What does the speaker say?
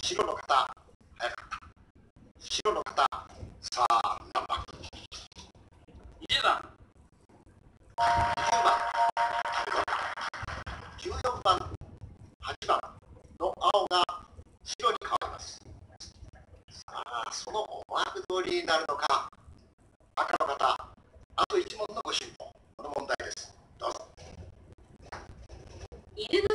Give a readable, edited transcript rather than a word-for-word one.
白の方、早かった。白の方、さあ、何番 ?20 番。 20番、14番、8番の青が白に変わります。さあ、その思惑通りになるのか。赤の方、あと1問のご辛抱。この問題です。どうぞ。 犬